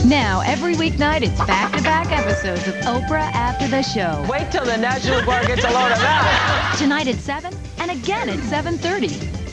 Now, every weeknight, it's back-to-back episodes of Oprah After the Show. Wait till the National Guard gets a load of that. Tonight at 7 and again at 7:30.